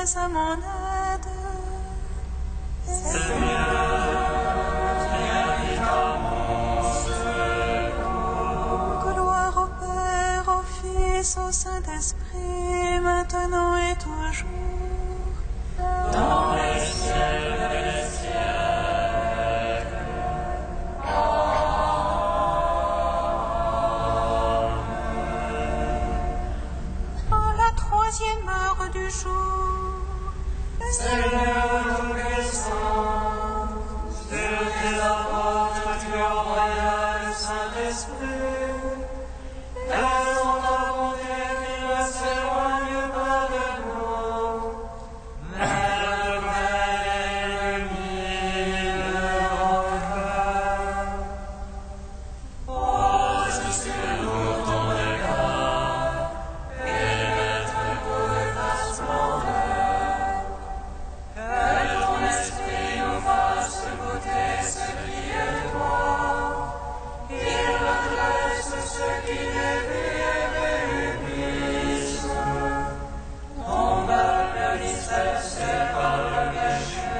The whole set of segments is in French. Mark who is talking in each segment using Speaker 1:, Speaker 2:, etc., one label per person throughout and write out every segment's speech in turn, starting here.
Speaker 1: à mon aide.
Speaker 2: Seigneur, viens vite à mon secours.
Speaker 1: Gloire au Père, au Fils, au Saint-Esprit, maintenant et toujours.
Speaker 2: Dans les siècles des siècles.
Speaker 1: À la troisième heure du jour,
Speaker 2: Seigneur Tout-Puissant, sur tes apôtres tu as envoyé le Saint-Esprit, et sans ta bonté qui ne s'éloigne pas de nous, mais le vrai ennemi de l'enfer. Pose sur nous ton regard, et maître pour ta splendeur. Que ton esprit nous fasse goûter ce qui est toi, qu'il redresse ce qui dévie et réunisse, ton peuple dispersé par le péché.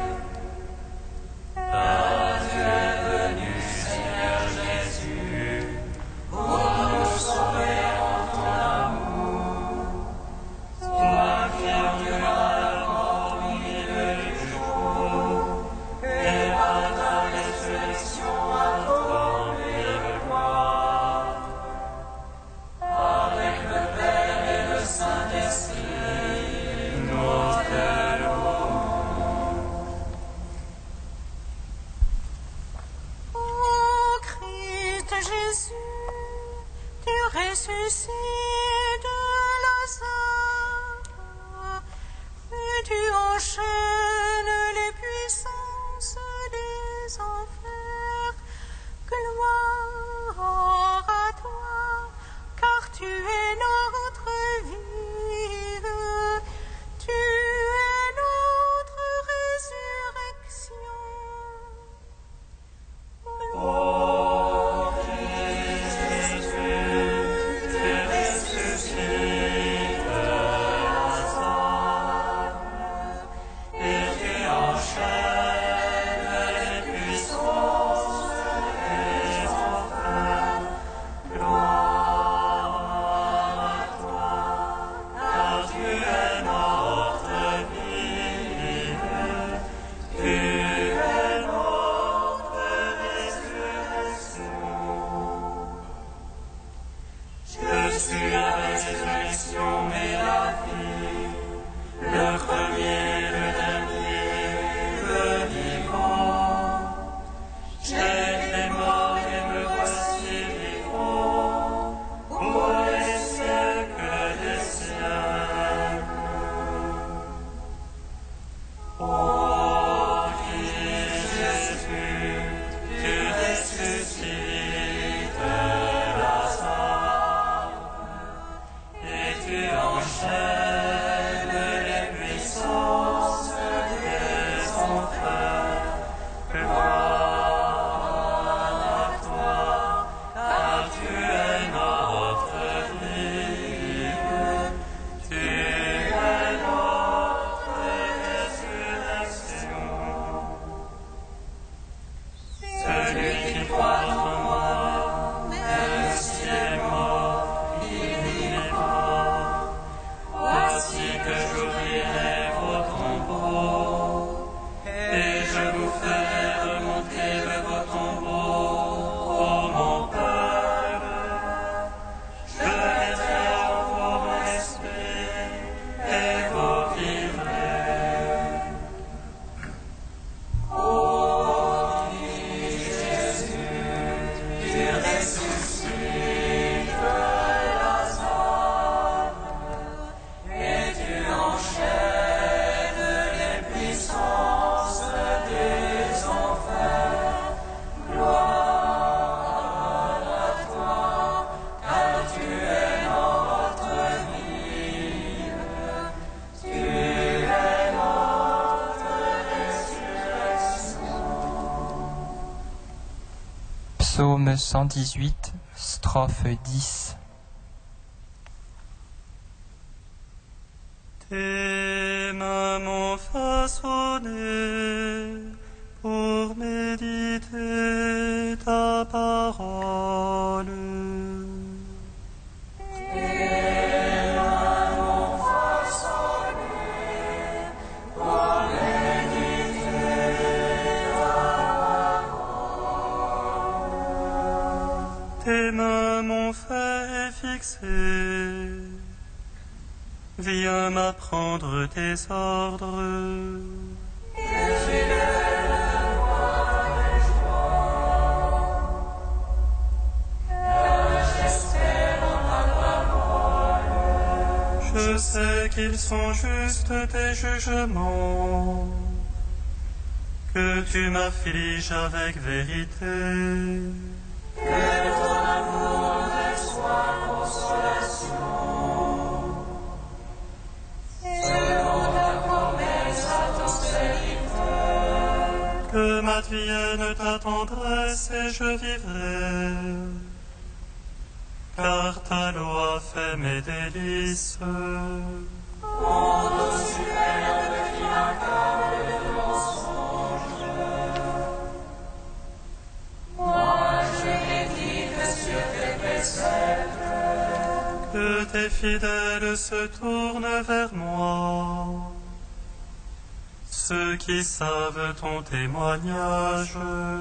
Speaker 2: Car tu es venu, Seigneur Jésus, pour nous sauver en ton amour. Toi qui enduras la mort au milieu du jour, et par ta résurrection à ton vive gloire. Avec le Père et le Saint-Esprit, nous te louons.
Speaker 1: ô Christ Jésus, tu ressuscites de Lazare, et tu enchaînes les puissances des enfers. Gloire à toi, car tu es notre vie, tu es notre résurrection.
Speaker 2: Ô Christ Jésus, tu ressuscites Lazare, et tu enchaînes les puissances des enfers. Gloire à toi, car tu es notre vie, tu es notre résurrection. Je suis la résurrection et la vie, le premier, le dernier, le vivant. J'ai été mort et me voici vivant, pour les siècles des siècles. Ô Christ Jésus, tu ressuscites Lazare, et tu enchaînes les puissances des enfers. Gloire à toi, car tu es notre vie, tu es notre résurrection. Celui qui croit en moi, même s'il est mort, il vivra. Voici que j'ouvrirai vos tombeaux, et je vous ferai remonter de vos tombeaux, ô mon peuple. Je mettrai en vous mon esprit, et vous vivrez. Ô Christ Jésus, tu ressuscites Lazare, et tu enchaînes les puissances des enfers. Gloire à toi, car tu es notre vie, tu es notre résurrection.
Speaker 3: Psaume 118, strophe 10.
Speaker 4: Tes mains m'ont façonné pour méditer ta parole. Tes mains m'ont fait fixer. Viens m'apprendre tes ordres. Je sais qu'ils sont justes tes jugements, que tu m'affliges avec vérité. Que m'advienne ta tendresse et je vivrai, car ta loi fait mes délices. Que tes fidèles se tournent vers moi, ceux qui savent ton témoignage.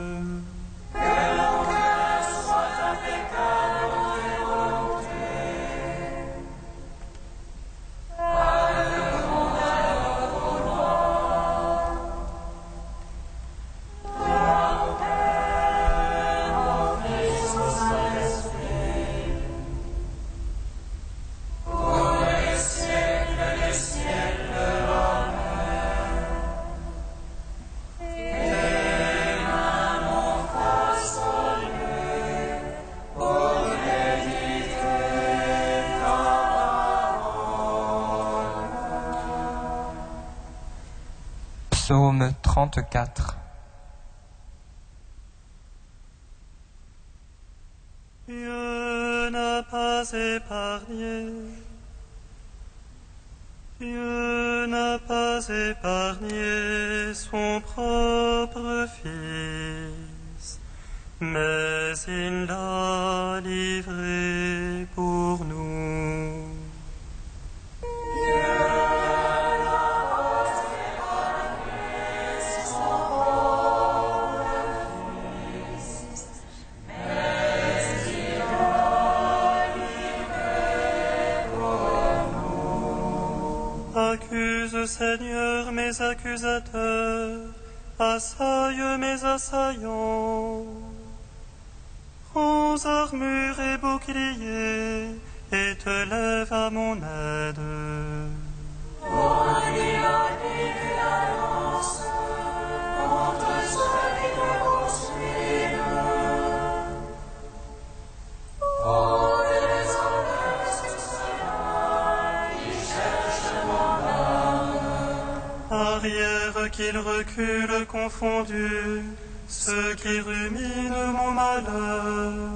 Speaker 3: Psaume 34.
Speaker 4: Dieu n'a pas épargné, Dieu n'a pas épargné son propre Fils, mais il l'a livré pour nous. Accuse, Seigneur, mes accusateurs, assaille mes assaillants. Prends armure et bouclier, et te lève à mon aide. Arrière qu'ils reculent confondus, ceux qui ruminent mon malheur.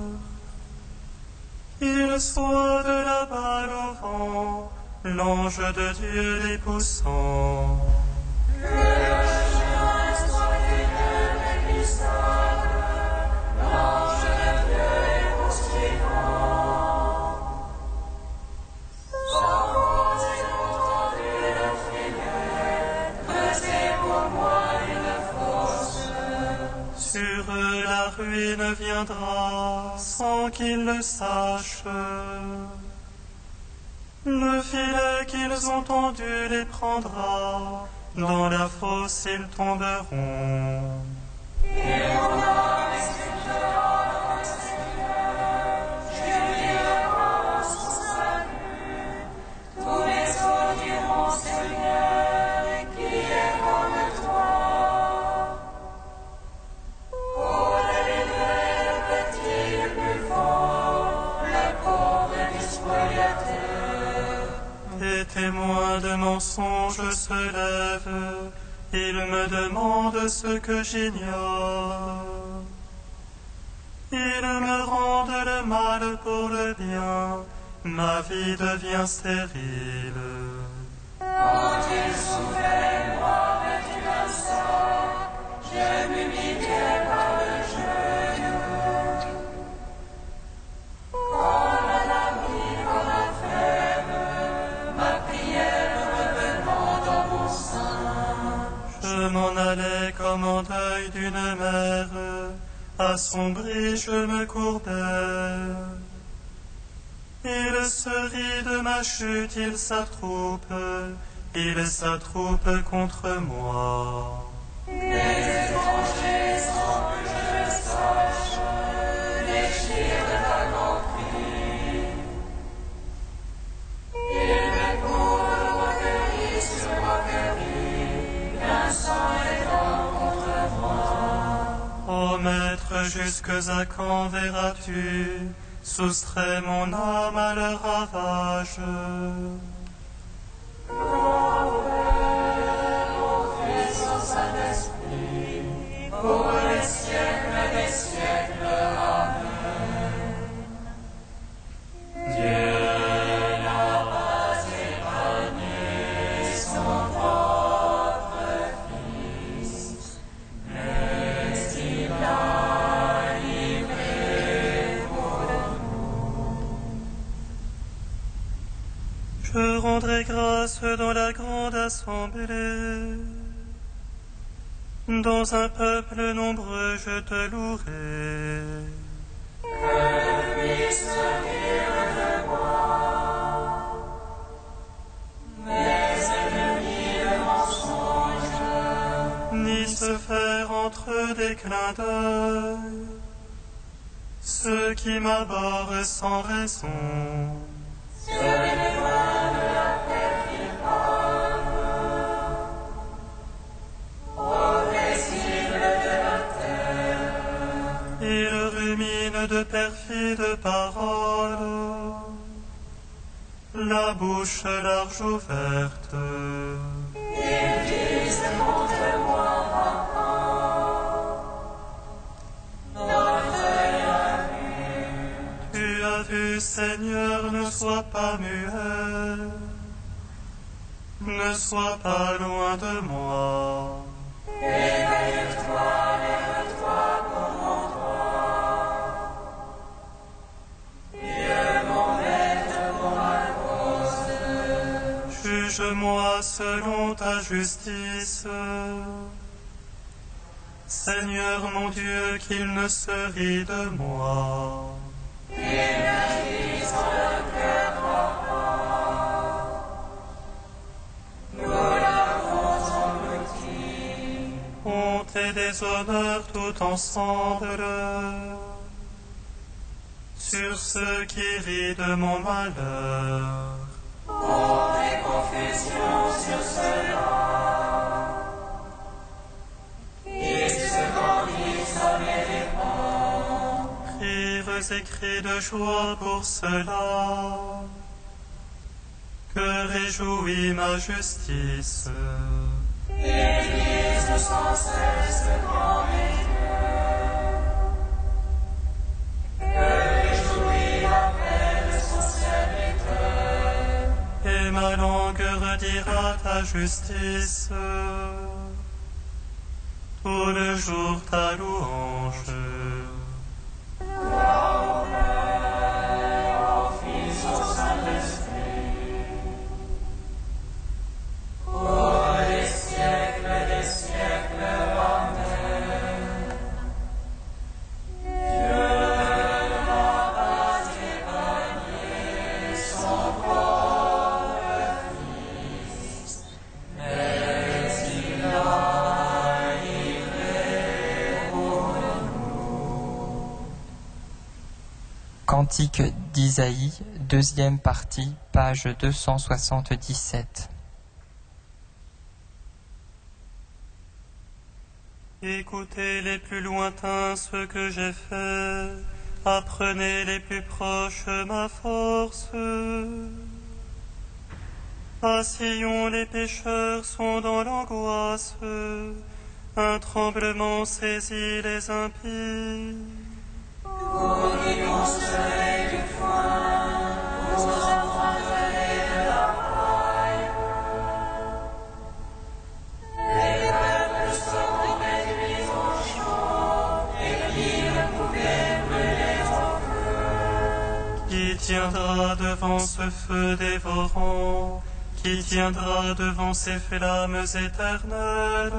Speaker 4: Qu'ils soient de la balle au vent, l'ange de Dieu les poussant. Sur eux la ruine viendra sans qu'ils le sachent. Le filet qu'ils ont tendu les prendra, dans la fosse ils tomberont. Les témoins de mensonges se lèvent, ils me demandent ce que j'ignore. Ils me rendent le mal pour le bien, ma vie devient stérile.
Speaker 2: Quand il soufflait, moi vêtu d'un sac, je m'humiliais par le genou. Comme un ami, comme un frère, ma prière revenant dans mon sein.
Speaker 4: Je m'en allais comme en deuil d'une mère, assombri je me courbais. Il se rit de ma chute, il s'attroupe contre moi.
Speaker 2: Les étrangers, sans que je le sache, déchirent de vaguants cris. Ils me courent recueillis sur recueillis, grinçant les dents contre moi.
Speaker 4: Ô maître, jusque à quand verras-tu soustrait mon âme à leur ravage?
Speaker 2: Pour les siècles des siècles, Amen. Dieu n'a pas épargné son propre Fils, mais il l'a livré pour nous.
Speaker 4: Je rendrai grâce dans la grande assemblée. Dans un peuple nombreux, je te louerai.
Speaker 2: Que puisse rire de moi mes ennemis de mensonge,
Speaker 4: Ni se faire entre eux des clins d'œil, ceux qui m'abhorrent sans raison.
Speaker 2: sur les voies de la terre qu'ils parlent, au paisible de la terre.
Speaker 4: Ils ruminent de perfides paroles, la bouche large ouverte.
Speaker 2: Ils disent contre moi notre œil a vu.
Speaker 4: Tu as vu, Seigneur, ne sois pas muet, ne sois pas loin de moi.
Speaker 2: Éveille-toi, lève-toi pour mon droit. Dieu mon maître pour ma cause.
Speaker 4: Juge-moi selon ta justice. Seigneur mon Dieu, qu'il ne se rit de moi.
Speaker 2: Il m'agisse dans le cœur frappant. Nous l'avons englouti.
Speaker 4: Honte et déshonneur tout ensemble sur ceux qui rient de mon malheur.
Speaker 2: Honte et confusion sur ceux-là qui se grandissent à mes dépens.
Speaker 4: Rires et cris de joie pour cela que réjouit ma justice.
Speaker 2: Ils disent sans cesse devant mes yeux que réjouit la paix de son serviteur.
Speaker 4: Et ma langue redira ta justice, tout le jour ta louange.
Speaker 2: Gloire au Père, au Fils, au Saint-Esprit, pour les siècles des siècles. Amen. Dieu n'a pas épargné son propre Fils, mais il l'a livré pour nous.
Speaker 3: Cantique d'Isaïe, deuxième partie, page 277.
Speaker 4: Écoutez les plus lointains ce que j'ai fait, apprenez les plus proches ma force. À Sion les pécheurs sont dans l'angoisse, un tremblement saisit les impies.
Speaker 2: Pour qui consoler du foin, vous emprunterez de la paille.
Speaker 4: qui tiendra devant ce feu dévorant, qui tiendra devant ces flammes éternelles.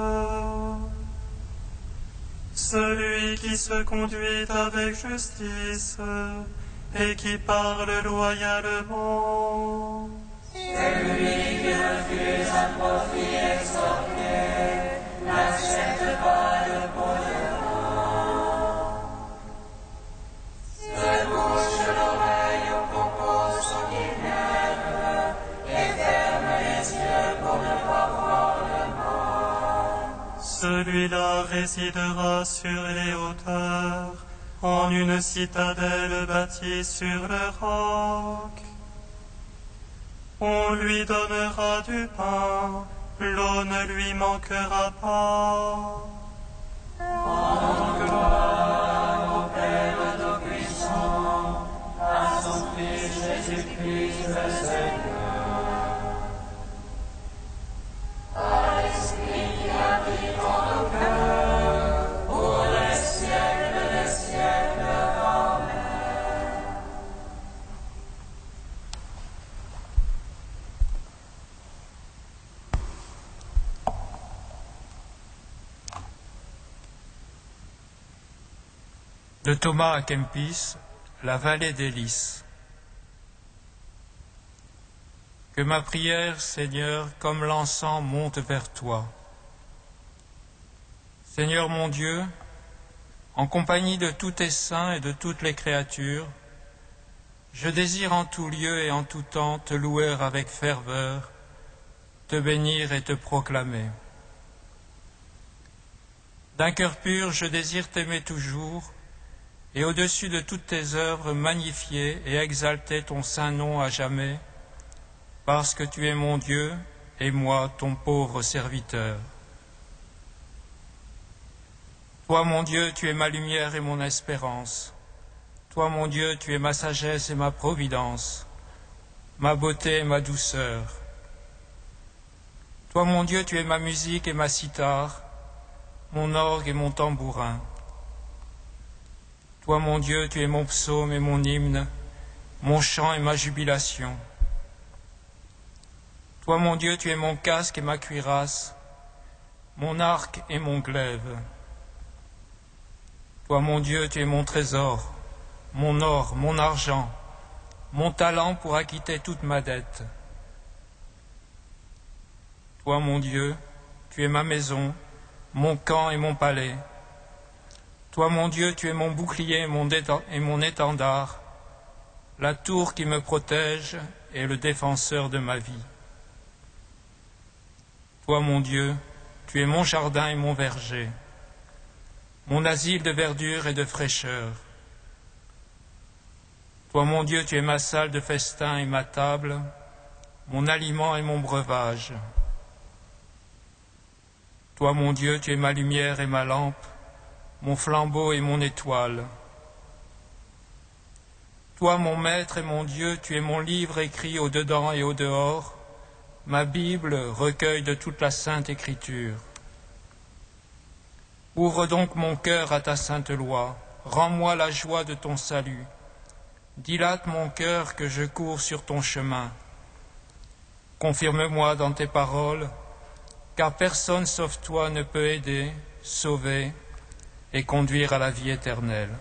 Speaker 4: Celui qui se conduit avec justice et qui parle loyalement.
Speaker 2: Celui qui refuse un profit extorqué n'accepte pas le pot-de-vin. Se bouche l'oreille aux propos sanguinaires et ferme les yeux pour ne pas voir le mal.
Speaker 4: Celui-là résidera sur les hauteurs, en une citadelle bâtie sur le roc. On lui donnera du pain, l'eau ne lui manquera pas.
Speaker 2: En gloire au Père Tout-Puissant, à son Fils Jésus-Christ le Seigneur. À l'Esprit qui habite en nos cœurs, pour les siècles des siècles. Amen.
Speaker 5: De Thomas à Kempis, la vallée des Lys. Que ma prière, Seigneur, comme l'encens monte vers toi. Seigneur mon Dieu, en compagnie de tous tes saints et de toutes les créatures, je désire en tout lieu et en tout temps te louer avec ferveur, te bénir et te proclamer. D'un cœur pur, je désire t'aimer toujours, et au-dessus de toutes tes œuvres magnifier et exalter ton saint nom à jamais, parce que tu es mon Dieu et moi ton pauvre serviteur. Toi, mon Dieu, tu es ma lumière et mon espérance. Toi, mon Dieu, tu es ma sagesse et ma providence, ma beauté et ma douceur. Toi, mon Dieu, tu es ma musique et ma cithare, mon orgue et mon tambourin. Toi, mon Dieu, tu es mon psaume et mon hymne, mon chant et ma jubilation. Toi, mon Dieu, tu es mon casque et ma cuirasse, mon arc et mon glaive. Toi, mon Dieu, tu es mon trésor, mon or, mon argent, mon talent pour acquitter toute ma dette. Toi, mon Dieu, tu es ma maison, mon camp et mon palais. Toi, mon Dieu, tu es mon bouclier et mon étendard, la tour qui me protège et le défenseur de ma vie. Toi, mon Dieu, tu es mon jardin et mon verger, mon asile de verdure et de fraîcheur. Toi, mon Dieu, tu es ma salle de festin et ma table, mon aliment et mon breuvage. Toi, mon Dieu, tu es ma lumière et ma lampe, mon flambeau et mon étoile. Toi, mon maître et mon Dieu, tu es mon livre écrit au dedans et au dehors, ma Bible, recueil de toute la sainte écriture. Ouvre donc mon cœur à ta sainte loi, rends-moi la joie de ton salut. Dilate mon cœur que je cours sur ton chemin. Confirme-moi dans tes paroles, car personne sauf toi ne peut aider, sauver et conduire à la vie éternelle.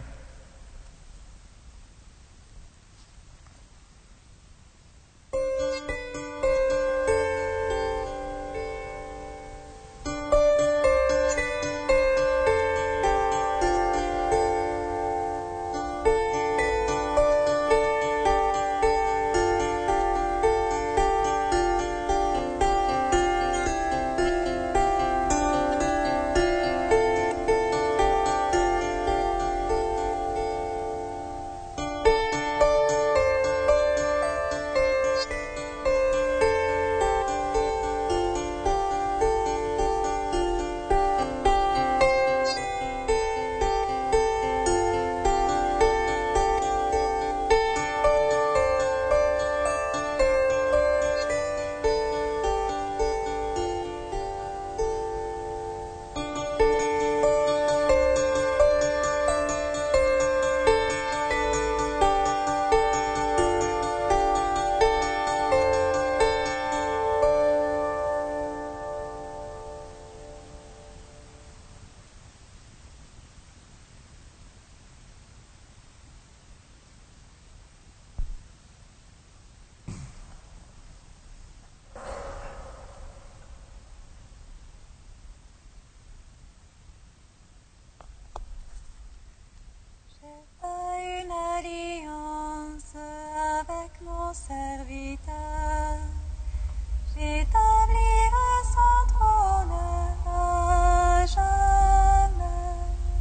Speaker 1: mon serviteur. J'établirai son trône à jamais.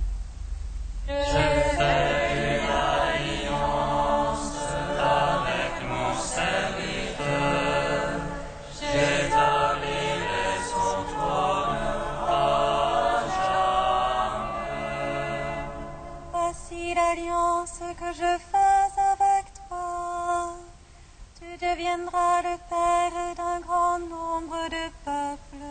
Speaker 2: Je fais une alliance avec mon serviteur. J'établirai son trône à jamais.
Speaker 1: Voici l'alliance que je fais avec toi. Tu deviendras le père d'un grand nombre de peuples.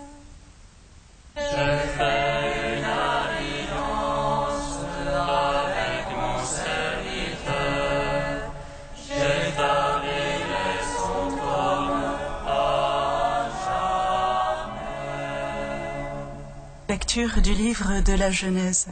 Speaker 2: Je fais une alliance avec mon serviteur. J'établirai son trône à jamais.
Speaker 6: Lecture du livre de la Genèse.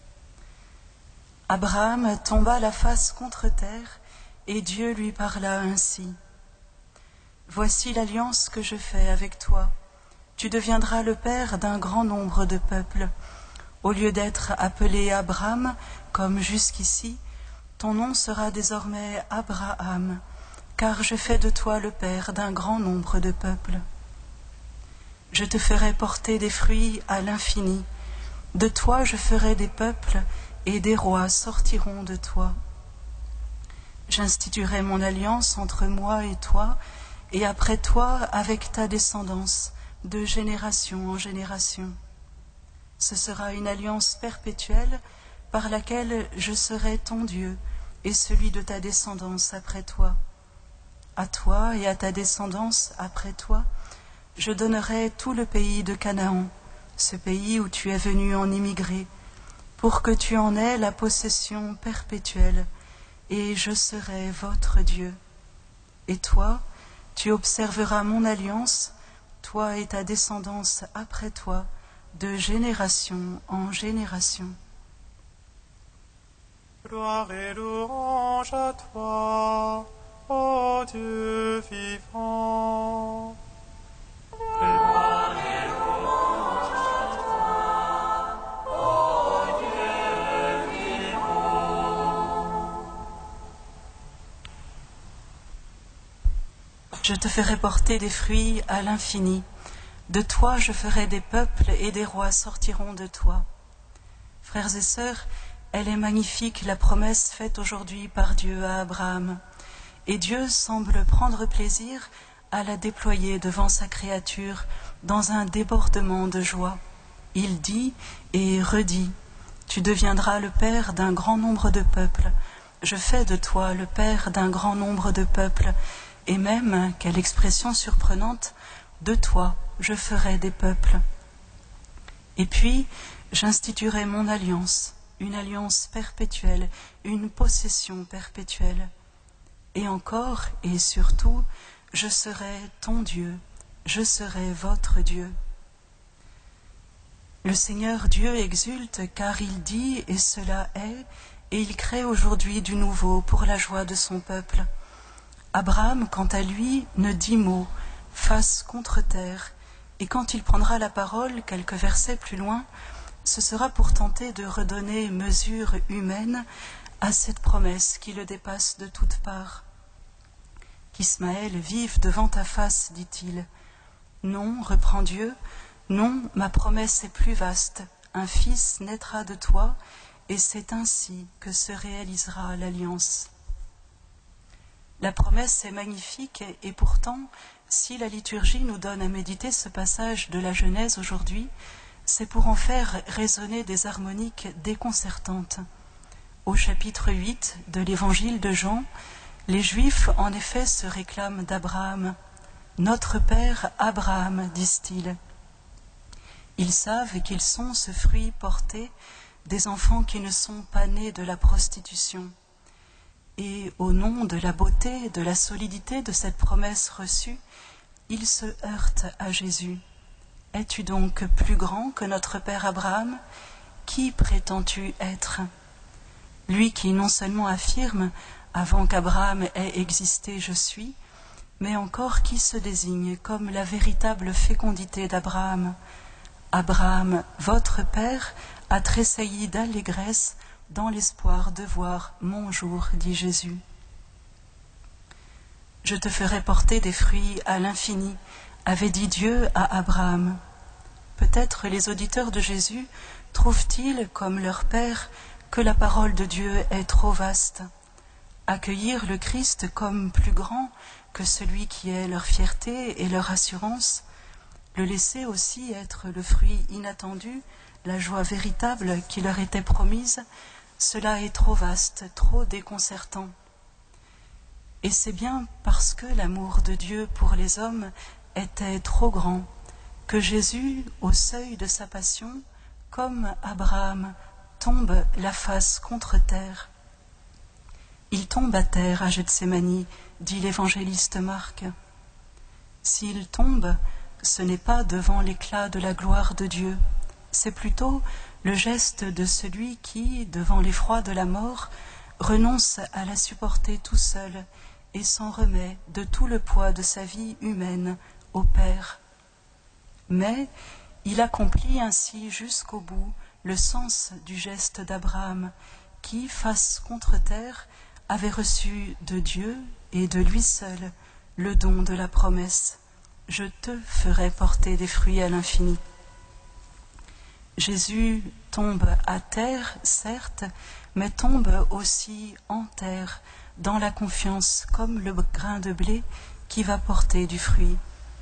Speaker 6: Abraham tomba la face contre terre, et Dieu lui parla ainsi. Voici l'alliance que je fais avec toi. Tu deviendras le père d'un grand nombre de peuples. Au lieu d'être appelé Abraham, comme jusqu'ici, ton nom sera désormais Abraham, car je fais de toi le père d'un grand nombre de peuples. Je te ferai porter des fruits à l'infini. De toi je ferai des peuples, et des rois sortiront de toi. J'instituerai mon alliance entre moi et toi, et après toi avec ta descendance, de génération en génération. Ce sera une alliance perpétuelle par laquelle je serai ton Dieu et celui de ta descendance après toi. À toi et à ta descendance après toi, je donnerai tout le pays de Canaan, ce pays où tu es venu en immigrer, pour que tu en aies la possession perpétuelle, et je serai votre Dieu. Et toi, tu observeras mon alliance, toi et ta descendance après toi, de génération en génération.
Speaker 4: Gloire et louange à toi, ô Dieu vivant.
Speaker 2: Gloire et louange à toi, ô Dieu vivant.
Speaker 6: Je te ferai porter des fruits à l'infini. De toi je ferai des peuples et des rois sortiront de toi. Frères et sœurs, elle est magnifique la promesse faite aujourd'hui par Dieu à Abraham. Et Dieu semble prendre plaisir à la déployer devant sa créature dans un débordement de joie. Il dit et redit, tu deviendras le père d'un grand nombre de peuples. Je fais de toi le père d'un grand nombre de peuples. Et même, quelle expression surprenante, de toi je ferai des peuples. Et puis, j'instituerai mon alliance, une alliance perpétuelle, une possession perpétuelle. Et encore et surtout, je serai ton Dieu, je serai votre Dieu. Le Seigneur Dieu exulte car il dit et cela est, et il crée aujourd'hui du nouveau pour la joie de son peuple. Abraham, quant à lui, ne dit mot, face contre terre, et quand il prendra la parole quelques versets plus loin, ce sera pour tenter de redonner mesure humaine à cette promesse qui le dépasse de toutes parts. Qu'Ismaël vive devant ta face, dit-il. Non, reprend Dieu, non, ma promesse est plus vaste, un fils naîtra de toi, et c'est ainsi que se réalisera l'alliance. La promesse est magnifique et pourtant, si la liturgie nous donne à méditer ce passage de la Genèse aujourd'hui, c'est pour en faire résonner des harmoniques déconcertantes. Au chapitre 8 de l'évangile de Jean, les Juifs en effet se réclament d'Abraham. Notre père Abraham, disent-ils. Ils savent qu'ils sont ce fruit porté des enfants qui ne sont pas nés de la prostitution. Et au nom de la beauté, de la solidité de cette promesse reçue, ils se heurtent à Jésus. Es-tu donc plus grand que notre père Abraham? Qui prétends-tu être? Lui qui non seulement affirme « Avant qu'Abraham ait existé, je suis », mais encore qui se désigne comme la véritable fécondité d'Abraham. Abraham, votre père, a tressailli d'allégresse dans l'espoir de voir mon jour, dit Jésus. je te ferai porter des fruits à l'infini, avait dit Dieu à Abraham. Peut-être les auditeurs de Jésus trouvent-ils, comme leur Père, que la parole de Dieu est trop vaste. Accueillir le Christ comme plus grand que celui qui est leur fierté et leur assurance, le laisser aussi être le fruit inattendu, la joie véritable qui leur était promise, cela est trop vaste, trop déconcertant. Et c'est bien parce que l'amour de Dieu pour les hommes était trop grand que Jésus, au seuil de sa passion, comme Abraham, tombe la face contre terre. Il tombe à terre à Gethsémani, dit l'évangéliste Marc. S'il tombe, ce n'est pas devant l'éclat de la gloire de Dieu, c'est plutôt le geste de celui qui, devant l'effroi de la mort, renonce à la supporter tout seul et s'en remet de tout le poids de sa vie humaine au Père. Mais il accomplit ainsi jusqu'au bout le sens du geste d'Abraham, qui, face contre terre, avait reçu de Dieu et de lui seul le don de la promesse « Je te ferai porter des fruits à l'infini ». Jésus tombe à terre, certes, mais tombe aussi en terre, dans la confiance, comme le grain de blé qui va porter du fruit.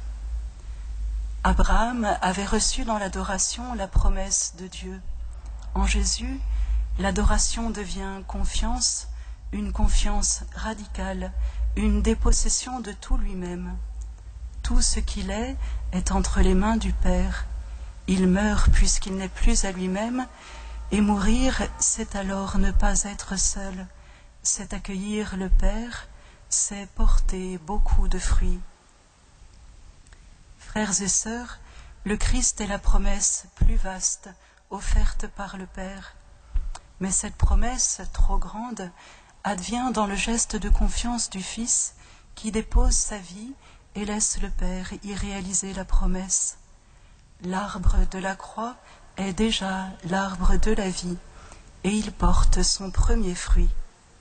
Speaker 6: Abraham avait reçu dans l'adoration la promesse de Dieu. En Jésus, l'adoration devient confiance, une confiance radicale, une dépossession de tout lui-même. Tout ce qu'il est entre les mains du Père. Il meurt puisqu'il n'est plus à lui-même, et mourir, c'est alors ne pas être seul, c'est accueillir le Père, c'est porter beaucoup de fruits. Frères et sœurs, le Christ est la promesse plus vaste offerte par le Père. Mais cette promesse trop grande advient dans le geste de confiance du Fils qui dépose sa vie et laisse le Père y réaliser la promesse. L'arbre de la croix est déjà l'arbre de la vie et il porte son premier fruit.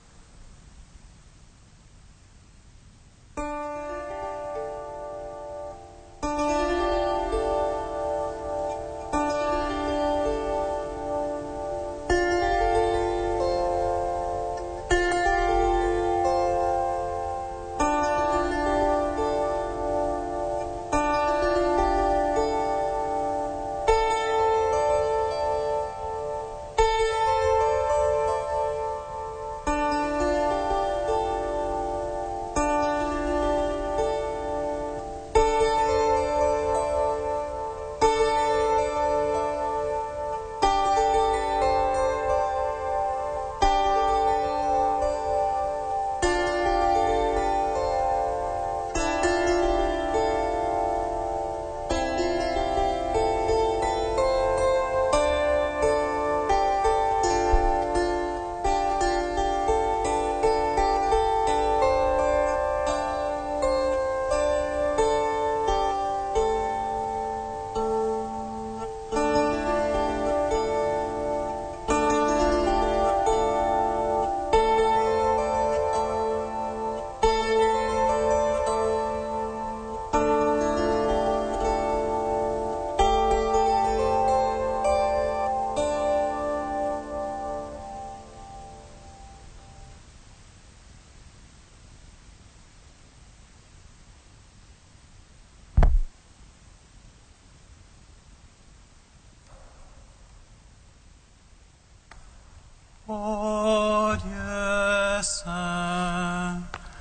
Speaker 4: Ô Dieu saint,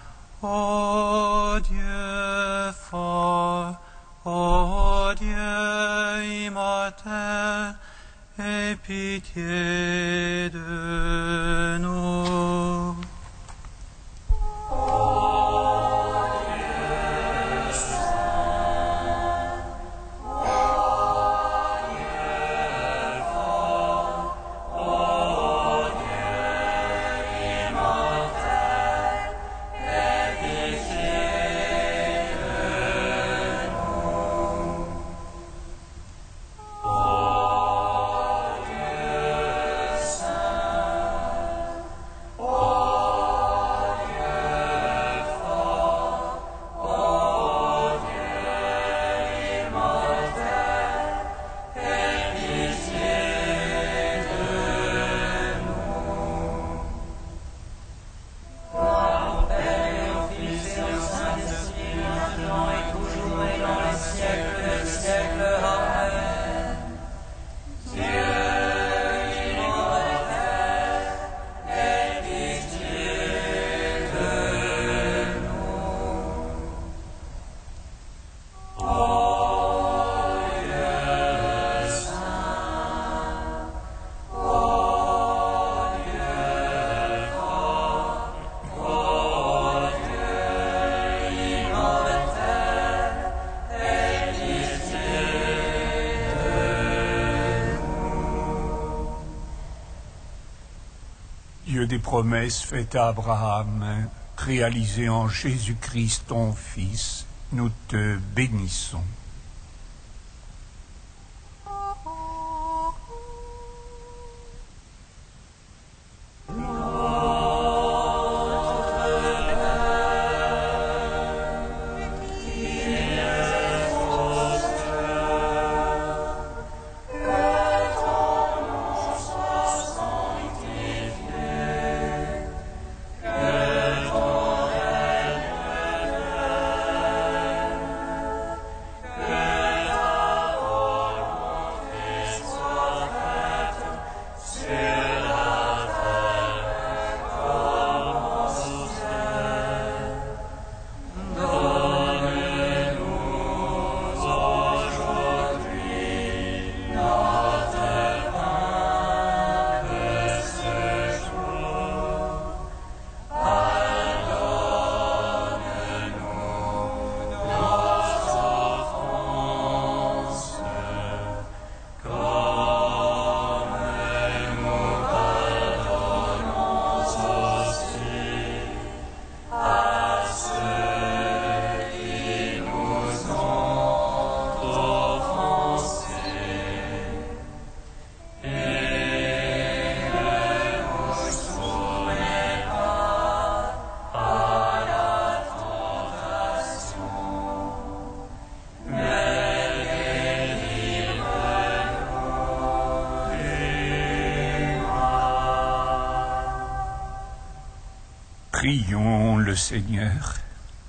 Speaker 4: ô Dieu fort, ô Dieu immortel, aie pitié de nous.
Speaker 2: Saint,
Speaker 7: des promesses faites à Abraham, réalisées en Jésus-Christ, ton Fils, nous te bénissons. Prions le Seigneur.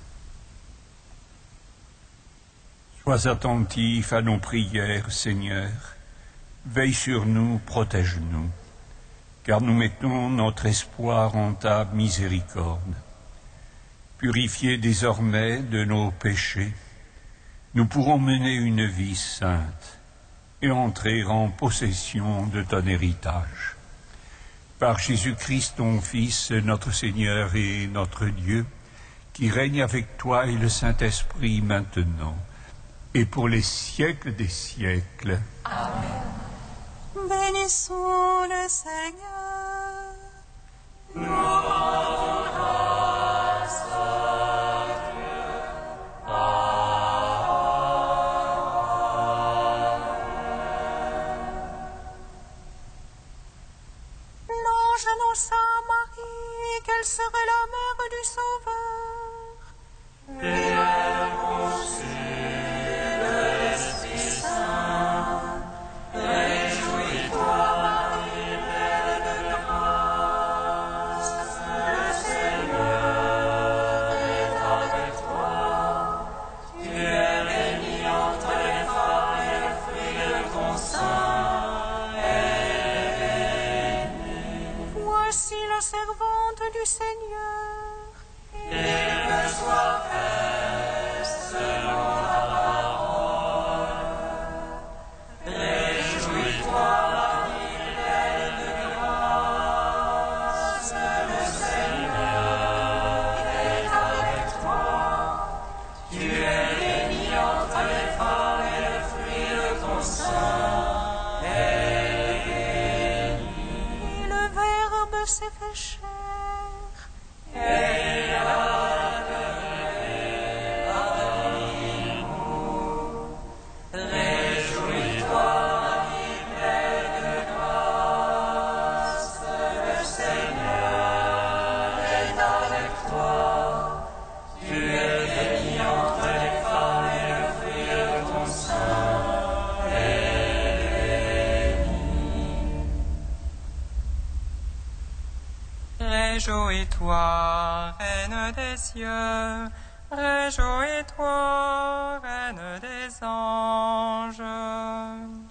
Speaker 7: Sois attentif à nos prières, Seigneur. Veille sur nous, protège-nous, car nous mettons notre espoir en ta miséricorde. Purifiés désormais de nos péchés, nous pourrons mener une vie sainte et entrer en possession de ton héritage. Par Jésus-Christ, ton Fils, notre Seigneur et notre Dieu, qui règne avec toi et le Saint-Esprit maintenant, et pour les siècles des siècles.
Speaker 1: Amen. Bénissons le Seigneur.
Speaker 2: Nous rendons grâce à Dieu.
Speaker 1: L'ange annonça à Marie qu'elle serait la mère du Sauveur.
Speaker 2: Et elle conçut de l'Esprit Saint. Réjouis-toi, Marie, pleine de grâce. Le Seigneur est avec toi. Tu es bénie entre les femmes et le fruit de ton sein est béni.
Speaker 1: Voici la servante du Seigneur.
Speaker 2: Et me soit fait selon ta parole. Réjouis-toi, Marie, pleine de grâce. Le Seigneur est avec toi. Tu es bénie entre les femmes et le fruit de ton sein est béni.
Speaker 1: Et le Verbe s'est fait chair.
Speaker 2: Et il a demeuré parmi nous. Réjouis-toi, Marie, pleine de grâce. Le Seigneur est avec toi. Tu es bénie entre les femmes et le fruit de ton sein est béni.
Speaker 3: Réjouis-toi, Reine des cieux, réjouis-toi, Reine des anges.